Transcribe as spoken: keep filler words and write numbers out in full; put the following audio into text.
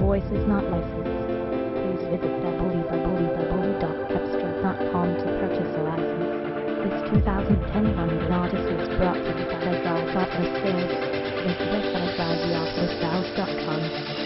voice is not licensed. Please visit w w w dot cepstral dot com to purchase a license. This two thousand ten Hyundai Odyssey is brought to you by Exile Auto Sales. Visit us at exile auto sales dot com.